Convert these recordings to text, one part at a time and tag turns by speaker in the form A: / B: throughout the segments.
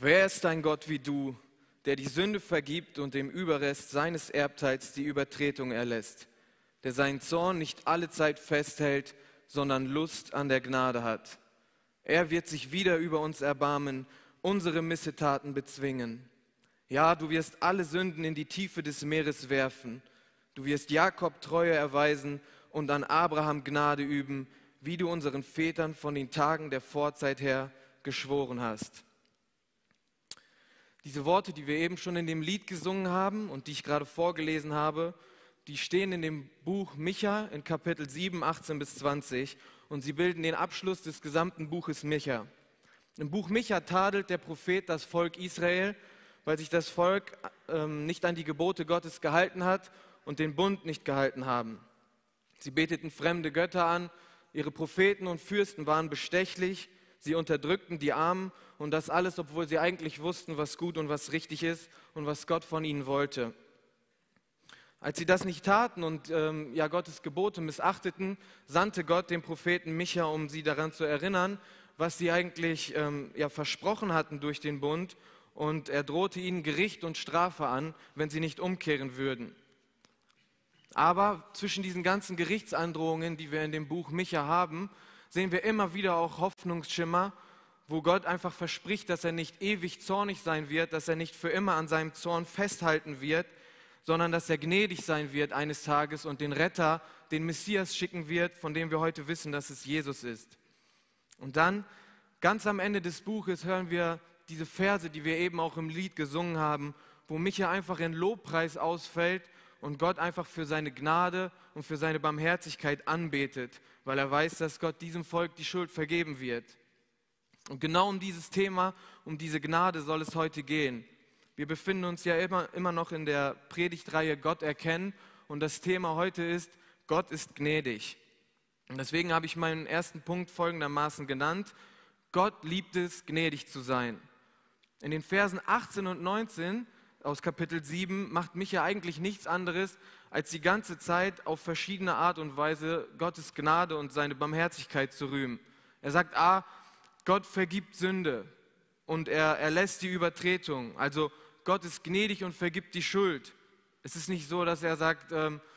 A: Wer ist ein Gott wie du, der die Sünde vergibt und dem Überrest seines Erbteils die Übertretung erlässt, der seinen Zorn nicht allezeit festhält, sondern Lust an der Gnade hat? Er wird sich wieder über uns erbarmen, unsere Missetaten bezwingen. Ja, du wirst alle Sünden in die Tiefe des Meeres werfen. Du wirst Jakob Treue erweisen und an Abraham Gnade üben, wie du unseren Vätern von den Tagen der Vorzeit her geschworen hast. Diese Worte, die wir eben schon in dem Lied gesungen haben und die ich gerade vorgelesen habe, die stehen in dem Buch Micha in Kapitel 7, 18 bis 20 und sie bilden den Abschluss des gesamten Buches Micha. Im Buch Micha tadelt der Prophet das Volk Israel, weil sich das Volk nicht an die Gebote Gottes gehalten hat und den Bund nicht gehalten haben. Sie beteten fremde Götter an, ihre Propheten und Fürsten waren bestechlich, sie unterdrückten die Armen und das alles, obwohl sie eigentlich wussten, was gut und was richtig ist und was Gott von ihnen wollte. Als sie das nicht taten und Gottes Gebote missachteten, sandte Gott den Propheten Micha, um sie daran zu erinnern, was sie eigentlich versprochen hatten durch den Bund, und er drohte ihnen Gericht und Strafe an, wenn sie nicht umkehren würden. Aber zwischen diesen ganzen Gerichtsandrohungen, die wir in dem Buch Micha haben, sehen wir immer wieder auch Hoffnungsschimmer, wo Gott einfach verspricht, dass er nicht ewig zornig sein wird, dass er nicht für immer an seinem Zorn festhalten wird, sondern dass er gnädig sein wird eines Tages und den Retter, den Messias schicken wird, von dem wir heute wissen, dass es Jesus ist. Und dann, ganz am Ende des Buches, hören wir diese Verse, die wir eben auch im Lied gesungen haben, wo Micha einfach in Lobpreis ausfällt und Gott einfach für seine Gnade und für seine Barmherzigkeit anbetet, weil er weiß, dass Gott diesem Volk die Schuld vergeben wird. Und genau um dieses Thema, um diese Gnade soll es heute gehen. Wir befinden uns ja immer noch in der Predigtreihe Gott erkennen und das Thema heute ist, Gott ist gnädig. Und deswegen habe ich meinen ersten Punkt folgendermaßen genannt: Gott liebt es, gnädig zu sein. In den Versen 18 und 19 aus Kapitel 7 macht Micha eigentlich nichts anderes, als die ganze Zeit auf verschiedene Art und Weise Gottes Gnade und seine Barmherzigkeit zu rühmen. Er sagt, Gott vergibt Sünde und er erlässt die Übertretung. Also Gott ist gnädig und vergibt die Schuld. Es ist nicht so, dass er sagt,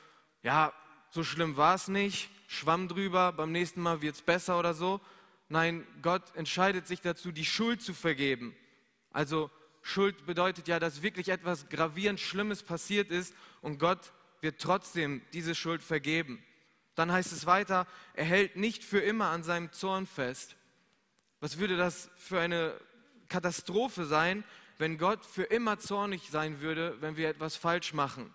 A: so schlimm war es nicht, schwamm drüber, beim nächsten Mal wird es besser oder so. Nein, Gott entscheidet sich dazu, die Schuld zu vergeben. Also Schuld bedeutet ja, dass wirklich etwas gravierend Schlimmes passiert ist und Gott wird trotzdem diese Schuld vergeben. Dann heißt es weiter, er hält nicht für immer an seinem Zorn fest. Was würde das für eine Katastrophe sein, wenn Gott für immer zornig sein würde, wenn wir etwas falsch machen?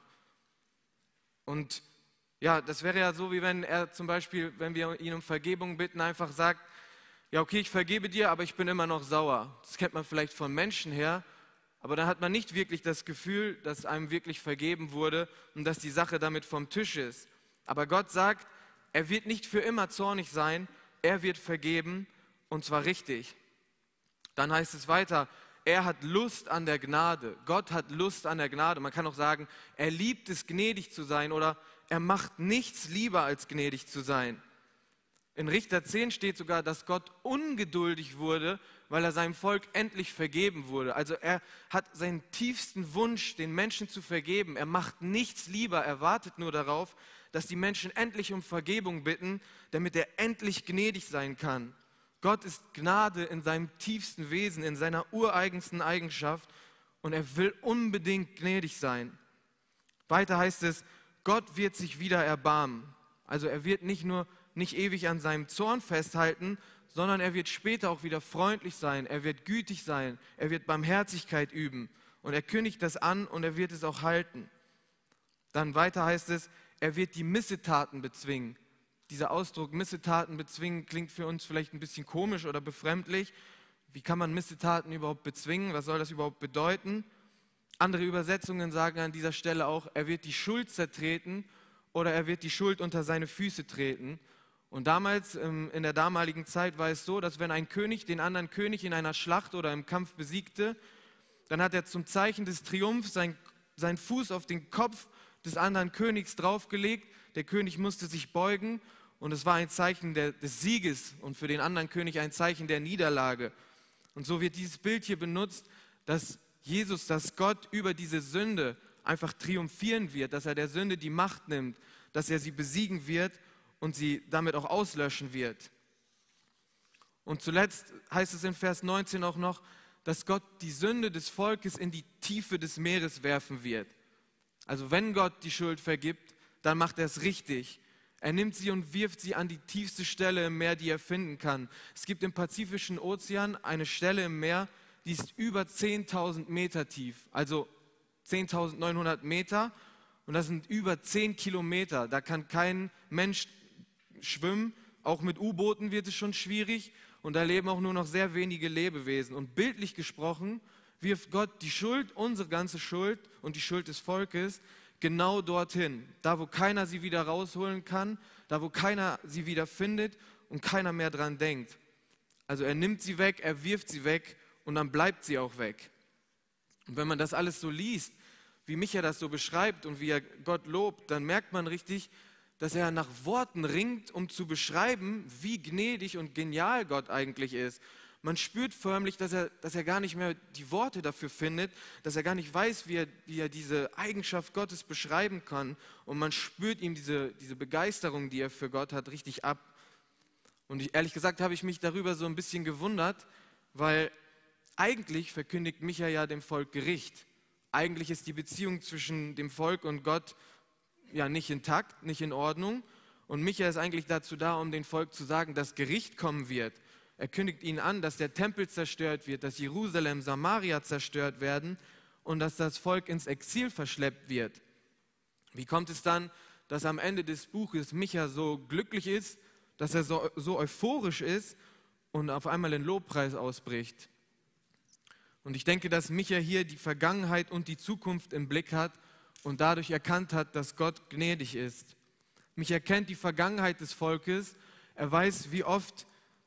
A: Und ja, das wäre ja so, wie wenn er zum Beispiel, wenn wir ihn um Vergebung bitten, einfach sagt, ja okay, ich vergebe dir, aber ich bin immer noch sauer. Das kennt man vielleicht von Menschen her, aber dann hat man nicht wirklich das Gefühl, dass einem wirklich vergeben wurde und dass die Sache damit vom Tisch ist. Aber Gott sagt, er wird nicht für immer zornig sein, er wird vergeben und zwar richtig. Dann heißt es weiter, er hat Lust an der Gnade. Gott hat Lust an der Gnade. Man kann auch sagen, er liebt es, gnädig zu sein oder er macht nichts lieber als gnädig zu sein. In Richter 10 steht sogar, dass Gott ungeduldig wurde, weil er seinem Volk endlich vergeben wurde. Also er hat seinen tiefsten Wunsch, den Menschen zu vergeben. Er macht nichts lieber, er wartet nur darauf, dass die Menschen endlich um Vergebung bitten, damit er endlich gnädig sein kann. Gott ist Gnade in seinem tiefsten Wesen, in seiner ureigensten Eigenschaft und er will unbedingt gnädig sein. Weiter heißt es, Gott wird sich wieder erbarmen. Also er wird nicht ewig an seinem Zorn festhalten, sondern er wird später auch wieder freundlich sein, er wird gütig sein, er wird Barmherzigkeit üben und er kündigt das an und er wird es auch halten. Dann weiter heißt es, er wird die Missetaten bezwingen. Dieser Ausdruck Missetaten bezwingen klingt für uns vielleicht ein bisschen komisch oder befremdlich. Wie kann man Missetaten überhaupt bezwingen? Was soll das überhaupt bedeuten? Andere Übersetzungen sagen an dieser Stelle auch, er wird die Schuld zertreten oder er wird die Schuld unter seine Füße treten. Und damals, in der damaligen Zeit war es so, dass wenn ein König den anderen König in einer Schlacht oder im Kampf besiegte, dann hat er zum Zeichen des Triumphs seinen Fuß auf den Kopf des anderen Königs draufgelegt. Der König musste sich beugen und es war ein Zeichen des Sieges und für den anderen König ein Zeichen der Niederlage. Und so wird dieses Bild hier benutzt, dass Jesus, dass Gott über diese Sünde einfach triumphieren wird, dass er der Sünde die Macht nimmt, dass er sie besiegen wird und sie damit auch auslöschen wird. Und zuletzt heißt es in Vers 19 auch noch, dass Gott die Sünde des Volkes in die Tiefe des Meeres werfen wird. Also wenn Gott die Schuld vergibt, dann macht er es richtig. Er nimmt sie und wirft sie an die tiefste Stelle im Meer, die er finden kann. Es gibt im Pazifischen Ozean eine Stelle im Meer, die ist über 10.000 Meter tief, also 10.900 Meter, und das sind über 10 Kilometer. Da kann kein Mensch schwimmen, auch mit U-Booten wird es schon schwierig, und da leben auch nur noch sehr wenige Lebewesen. Und bildlich gesprochen wirft Gott die Schuld, unsere ganze Schuld und die Schuld des Volkes, genau dorthin, da wo keiner sie wieder rausholen kann, da wo keiner sie wieder findet und keiner mehr dran denkt. Also er nimmt sie weg, er wirft sie weg und dann bleibt sie auch weg. Und wenn man das alles so liest, wie Micha das so beschreibt und wie er Gott lobt, dann merkt man richtig, dass er nach Worten ringt, um zu beschreiben, wie gnädig und genial Gott eigentlich ist. Man spürt förmlich, dass er gar nicht mehr die Worte dafür findet, dass er gar nicht weiß, wie er diese Eigenschaft Gottes beschreiben kann. Und man spürt ihm diese Begeisterung, die er für Gott hat, richtig ab. Und ehrlich gesagt habe ich mich darüber so ein bisschen gewundert, weil eigentlich verkündigt Micha ja dem Volk Gericht. Eigentlich ist die Beziehung zwischen dem Volk und Gott ja nicht intakt, nicht in Ordnung. Und Micha ist eigentlich dazu da, um dem Volk zu sagen, dass Gericht kommen wird. Er kündigt ihnen an, dass der Tempel zerstört wird, dass Jerusalem, Samaria zerstört werden und dass das Volk ins Exil verschleppt wird. Wie kommt es dann, dass am Ende des Buches Micha so glücklich ist, dass er so euphorisch ist und auf einmal in Lobpreis ausbricht? Und ich denke, dass Micha hier die Vergangenheit und die Zukunft im Blick hat und dadurch erkannt hat, dass Gott gnädig ist. Micha kennt die Vergangenheit des Volkes. Er weiß, wie oft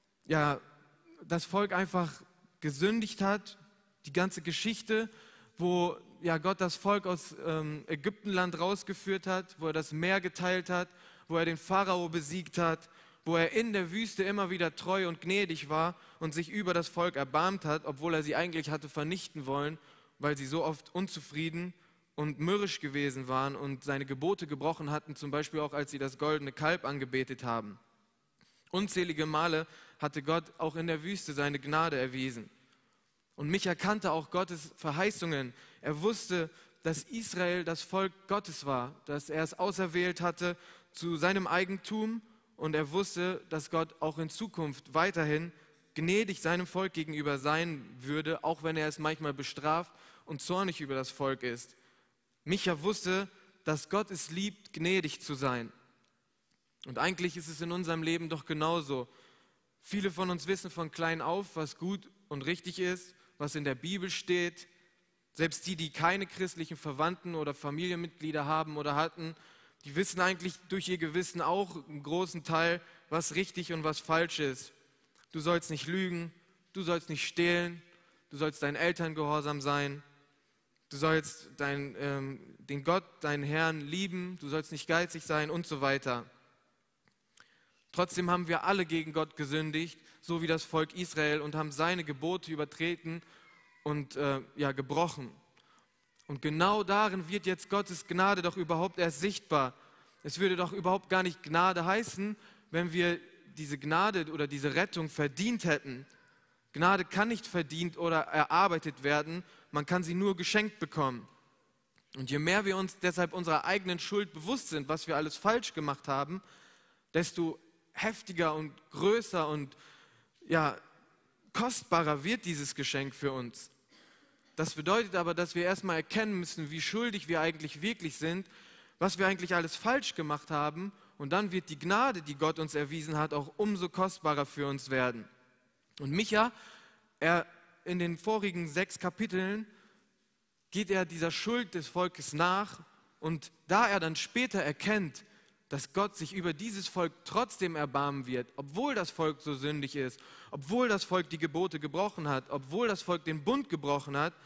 A: das Volk einfach gesündigt hat, die ganze Geschichte, wo Gott das Volk aus Ägyptenland rausgeführt hat, wo er das Meer geteilt hat, wo er den Pharao besiegt hat, wo er in der Wüste immer wieder treu und gnädig war und sich über das Volk erbarmt hat, obwohl er sie eigentlich hatte vernichten wollen, weil sie so oft unzufrieden und mürrisch gewesen waren und seine Gebote gebrochen hatten, zum Beispiel auch, als sie das goldene Kalb angebetet haben. Unzählige Male hatte Gott auch in der Wüste seine Gnade erwiesen. Und Micha kannte auch Gottes Verheißungen. Er wusste, dass Israel das Volk Gottes war, dass er es auserwählt hatte zu seinem Eigentum, und er wusste, dass Gott auch in Zukunft weiterhin gnädig seinem Volk gegenüber sein würde, auch wenn er es manchmal bestraft und zornig über das Volk ist. Micha wusste, dass Gott es liebt, gnädig zu sein. Und eigentlich ist es in unserem Leben doch genauso. Viele von uns wissen von klein auf, was gut und richtig ist, was in der Bibel steht. Selbst die keine christlichen Verwandten oder Familienmitglieder haben oder hatten, die wissen eigentlich durch ihr Gewissen auch einen großen Teil, was richtig und was falsch ist. Du sollst nicht lügen, du sollst nicht stehlen, du sollst deinen Eltern gehorsam sein, du sollst den Gott, deinen Herrn lieben, du sollst nicht geizig sein und so weiter. Trotzdem haben wir alle gegen Gott gesündigt, so wie das Volk Israel, und haben seine Gebote übertreten und gebrochen. Und genau darin wird jetzt Gottes Gnade doch überhaupt erst sichtbar. Es würde doch überhaupt gar nicht Gnade heißen, wenn wir diese Gnade oder diese Rettung verdient hätten. Gnade kann nicht verdient oder erarbeitet werden, man kann sie nur geschenkt bekommen. Und je mehr wir uns deshalb unserer eigenen Schuld bewusst sind, was wir alles falsch gemacht haben, desto heftiger und größer und kostbarer wird dieses Geschenk für uns. Das bedeutet aber, dass wir erstmal erkennen müssen, wie schuldig wir eigentlich wirklich sind, was wir eigentlich alles falsch gemacht haben, und dann wird die Gnade, die Gott uns erwiesen hat, auch umso kostbarer für uns werden. Und Micha, in den vorigen 6 Kapiteln geht er dieser Schuld des Volkes nach, und da er dann später erkennt, dass Gott sich über dieses Volk trotzdem erbarmen wird, obwohl das Volk so sündig ist, obwohl das Volk die Gebote gebrochen hat, obwohl das Volk den Bund gebrochen hat.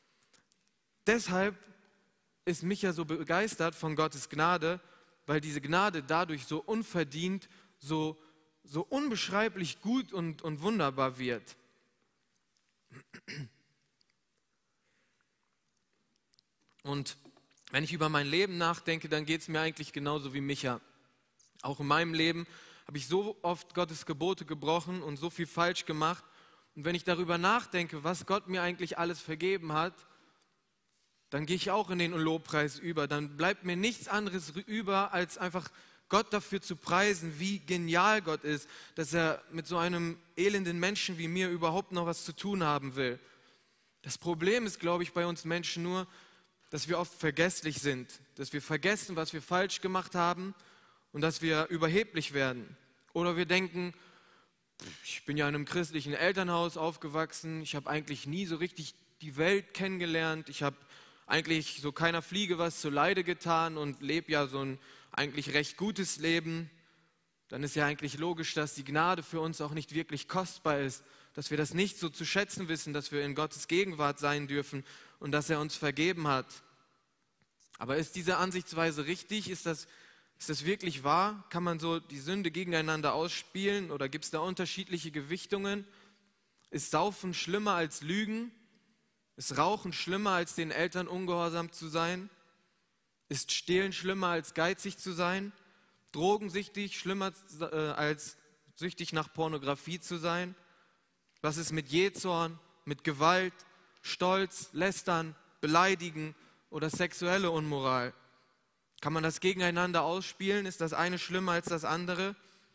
A: Deshalb ist Micha so begeistert von Gottes Gnade, weil diese Gnade dadurch so unverdient, so unbeschreiblich gut und wunderbar wird. Und wenn ich über mein Leben nachdenke, dann geht es mir eigentlich genauso wie Micha. Auch in meinem Leben habe ich so oft Gottes Gebote gebrochen und so viel falsch gemacht. Und wenn ich darüber nachdenke, was Gott mir eigentlich alles vergeben hat, dann gehe ich auch in den Lobpreis über. Dann bleibt mir nichts anderes über, als einfach Gott dafür zu preisen, wie genial Gott ist, dass er mit so einem elenden Menschen wie mir überhaupt noch was zu tun haben will. Das Problem ist, glaube ich, bei uns Menschen nur, dass wir oft vergesslich sind, dass wir vergessen, was wir falsch gemacht haben und dass wir überheblich werden. Oder wir denken, ich bin ja in einem christlichen Elternhaus aufgewachsen, ich habe eigentlich nie so richtig die Welt kennengelernt, ich habe eigentlich so keiner Fliege was zu Leide getan und lebe ja so ein eigentlich recht gutes Leben. Dann ist ja eigentlich logisch, dass die Gnade für uns auch nicht wirklich kostbar ist, dass wir das nicht so zu schätzen wissen, dass wir in Gottes Gegenwart sein dürfen und dass er uns vergeben hat. Aber ist diese Ansichtsweise richtig? Ist das wirklich wahr? Kann man so die Sünde gegeneinander ausspielen oder gibt es da unterschiedliche Gewichtungen? Ist Saufen schlimmer als Lügen? Ist Rauchen schlimmer als den Eltern ungehorsam zu sein? Ist Stehlen schlimmer als geizig zu sein? Drogensüchtig schlimmer als süchtig nach Pornografie zu sein? Was ist mit Jähzorn, mit Gewalt, Stolz, Lästern, Beleidigen oder sexuelle Unmoral? Kann man das gegeneinander ausspielen? Ist das eine schlimmer als das andere?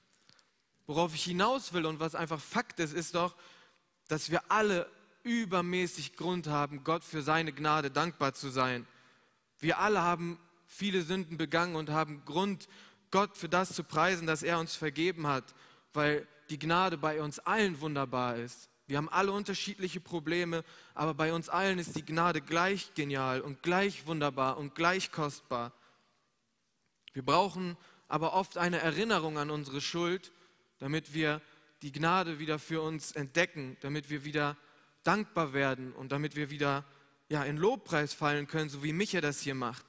A: Worauf ich hinaus will und was einfach Fakt ist, ist doch, dass wir alle übermäßig Grund haben, Gott für seine Gnade dankbar zu sein. Wir alle haben viele Sünden begangen und haben Grund, Gott für das zu preisen, dass er uns vergeben hat, weil die Gnade bei uns allen wunderbar ist. Wir haben alle unterschiedliche Probleme, aber bei uns allen ist die Gnade gleich genial und gleich wunderbar und gleich kostbar. Wir brauchen aber oft eine Erinnerung an unsere Schuld, damit wir die Gnade wieder für uns entdecken, damit wir wieder dankbar werden und damit wir wieder in Lobpreis fallen können, so wie Micha das hier macht.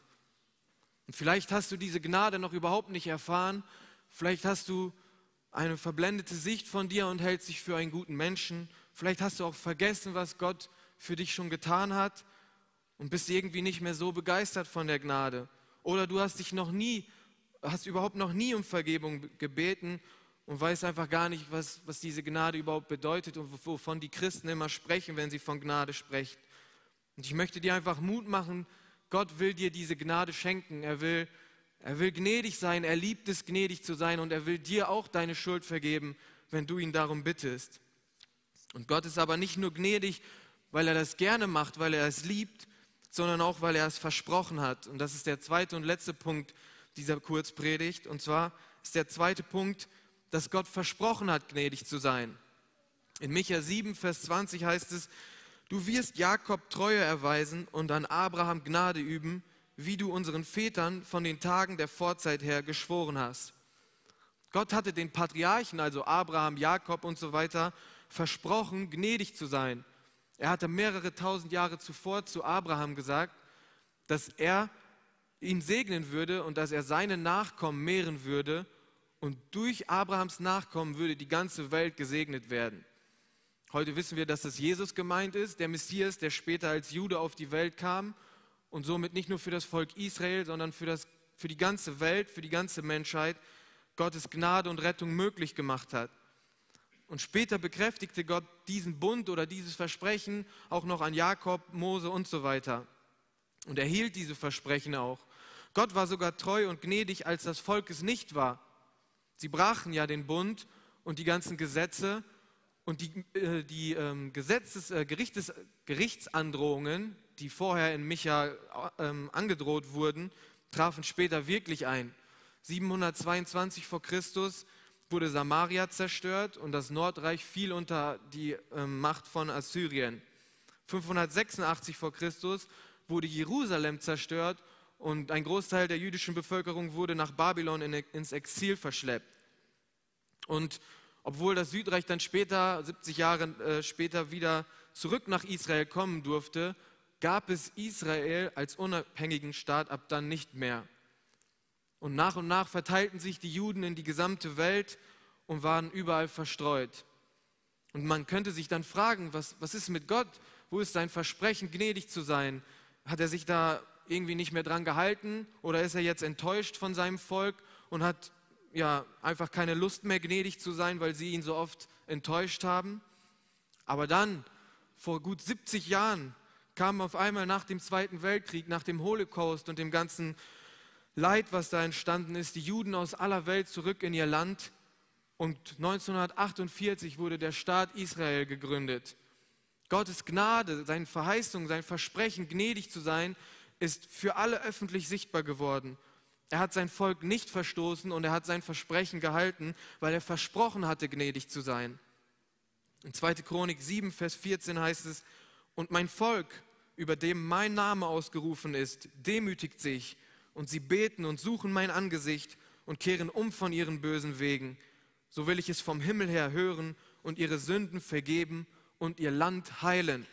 A: Und vielleicht hast du diese Gnade noch überhaupt nicht erfahren, vielleicht hast du eine verblendete Sicht von dir und hältst dich für einen guten Menschen, vielleicht hast du auch vergessen, was Gott für dich schon getan hat und bist irgendwie nicht mehr so begeistert von der Gnade. Oder du hast überhaupt noch nie um Vergebung gebeten und weiß einfach gar nicht, was diese Gnade überhaupt bedeutet und wovon die Christen immer sprechen, wenn sie von Gnade sprechen. Und ich möchte dir einfach Mut machen, Gott will dir diese Gnade schenken. Er will gnädig sein, er liebt es, gnädig zu sein und er will dir auch deine Schuld vergeben, wenn du ihn darum bittest. Und Gott ist aber nicht nur gnädig, weil er das gerne macht, weil er es liebt, sondern auch, weil er es versprochen hat. Und das ist der zweite und letzte Punkt dieser Kurzpredigt. Und zwar ist der zweite Punkt, dass Gott versprochen hat, gnädig zu sein. In Micha 7, Vers 20 heißt es, du wirst Jakob Treue erweisen und an Abraham Gnade üben, wie du unseren Vätern von den Tagen der Vorzeit her geschworen hast. Gott hatte den Patriarchen, also Abraham, Jakob und so weiter, versprochen, gnädig zu sein. Er hatte mehrere tausend Jahre zuvor zu Abraham gesagt, dass er ihn segnen würde und dass er seine Nachkommen mehren würde und durch Abrahams Nachkommen würde die ganze Welt gesegnet werden. Heute wissen wir, dass das Jesus gemeint ist, der Messias, der später als Jude auf die Welt kam und somit nicht nur für das Volk Israel, sondern für die ganze Welt, für die ganze Menschheit Gottes Gnade und Rettung möglich gemacht hat. Und später bekräftigte Gott diesen Bund oder dieses Versprechen auch noch an Jakob, Mose und so weiter. Und er hielt diese Versprechen auch. Gott war sogar treu und gnädig, als das Volk es nicht war. Sie brachen ja den Bund und die ganzen Gesetze und die Gerichtsandrohungen, die vorher in Micha angedroht wurden, trafen später wirklich ein. 722 vor Christus wurde Samaria zerstört und das Nordreich fiel unter die Macht von Assyrien. 586 vor Christus wurde Jerusalem zerstört und ein Großteil der jüdischen Bevölkerung wurde nach Babylon ins Exil verschleppt. Und obwohl das Südreich dann später, 70 Jahre später, wieder zurück nach Israel kommen durfte, gab es Israel als unabhängigen Staat ab dann nicht mehr. Und nach verteilten sich die Juden in die gesamte Welt und waren überall verstreut. Und man könnte sich dann fragen, was ist mit Gott? Wo ist sein Versprechen, gnädig zu sein? Hat er sich da irgendwie nicht mehr dran gehalten oder ist er jetzt enttäuscht von seinem Volk und hat ja einfach keine Lust mehr, gnädig zu sein, weil sie ihn so oft enttäuscht haben? Aber dann, vor gut 70 Jahren, kamen auf einmal nach dem Zweiten Weltkrieg, nach dem Holocaust und dem ganzen Leid, was da entstanden ist, die Juden aus aller Welt zurück in ihr Land. Und 1948 wurde der Staat Israel gegründet. Gottes Gnade, seine Verheißung, sein Versprechen, gnädig zu sein, ist für alle öffentlich sichtbar geworden. Er hat sein Volk nicht verstoßen und er hat sein Versprechen gehalten, weil er versprochen hatte, gnädig zu sein. In 2. Chronik 7, Vers 14 heißt es: Und mein Volk, über dem mein Name ausgerufen ist, demütigt sich, und sie beten und suchen mein Angesicht und kehren um von ihren bösen Wegen. So will ich es vom Himmel her hören und ihre Sünden vergeben und ihr Land heilen.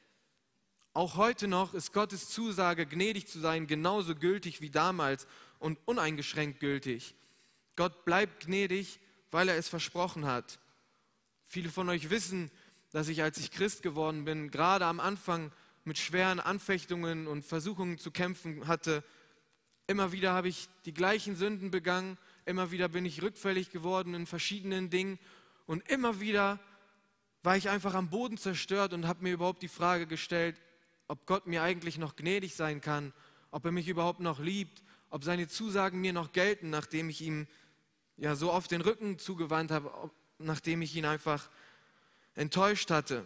A: Auch heute noch ist Gottes Zusage, gnädig zu sein, genauso gültig wie damals und uneingeschränkt gültig. Gott bleibt gnädig, weil er es versprochen hat. Viele von euch wissen, dass ich, als ich Christ geworden bin, gerade am Anfang mit schweren Anfechtungen und Versuchungen zu kämpfen hatte. Immer wieder habe ich die gleichen Sünden begangen, immer wieder bin ich rückfällig geworden in verschiedenen Dingen und immer wieder war ich einfach am Boden zerstört und habe mir überhaupt die Frage gestellt, ob Gott mir eigentlich noch gnädig sein kann, ob er mich überhaupt noch liebt, ob seine Zusagen mir noch gelten, nachdem ich ihm ja so oft den Rücken zugewandt habe, nachdem ich ihn einfach enttäuscht hatte.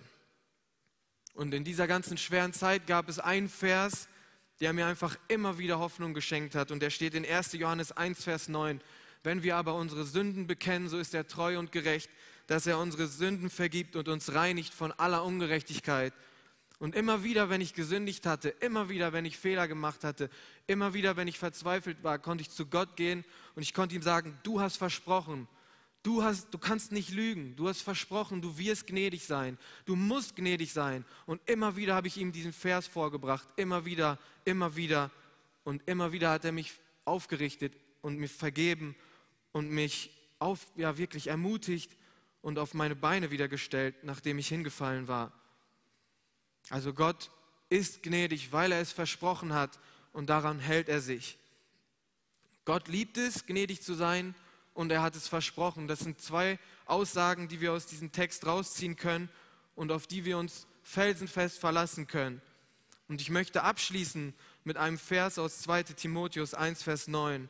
A: Und in dieser ganzen schweren Zeit gab es einen Vers, der mir einfach immer wieder Hoffnung geschenkt hat. Und der steht in 1. Johannes 1, Vers 9. Wenn wir aber unsere Sünden bekennen, so ist er treu und gerecht, dass er unsere Sünden vergibt und uns reinigt von aller Ungerechtigkeit. Und immer wieder, wenn ich gesündigt hatte, immer wieder, wenn ich Fehler gemacht hatte, immer wieder, wenn ich verzweifelt war, konnte ich zu Gott gehen und ich konnte ihm sagen: Du hast versprochen, du kannst nicht lügen, du hast versprochen, du wirst gnädig sein, du musst gnädig sein. Und immer wieder habe ich ihm diesen Vers vorgebracht, immer wieder und immer wieder hat er mich aufgerichtet und mir vergeben und mich wirklich ermutigt und auf meine Beine wieder gestellt, nachdem ich hingefallen war. Also Gott ist gnädig, weil er es versprochen hat und daran hält er sich. Gott liebt es, gnädig zu sein und er hat es versprochen. Das sind zwei Aussagen, die wir aus diesem Text rausziehen können und auf die wir uns felsenfest verlassen können. Und ich möchte abschließen mit einem Vers aus 2. Timotheus 1, Vers 9.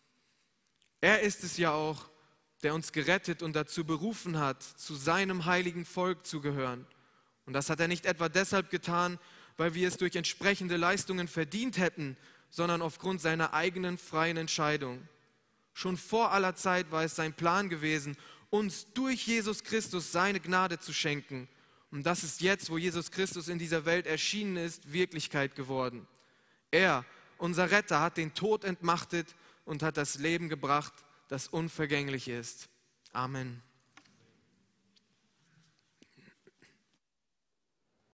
A: Er ist es ja auch, der uns gerettet und dazu berufen hat, zu seinem heiligen Volk zu gehören. Und das hat er nicht etwa deshalb getan, weil wir es durch entsprechende Leistungen verdient hätten, sondern aufgrund seiner eigenen freien Entscheidung. Schon vor aller Zeit war es sein Plan gewesen, uns durch Jesus Christus seine Gnade zu schenken. Und das ist jetzt, wo Jesus Christus in dieser Welt erschienen ist, Wirklichkeit geworden. Er, unser Retter, hat den Tod entmachtet und hat das Leben gebracht, das unvergänglich ist. Amen.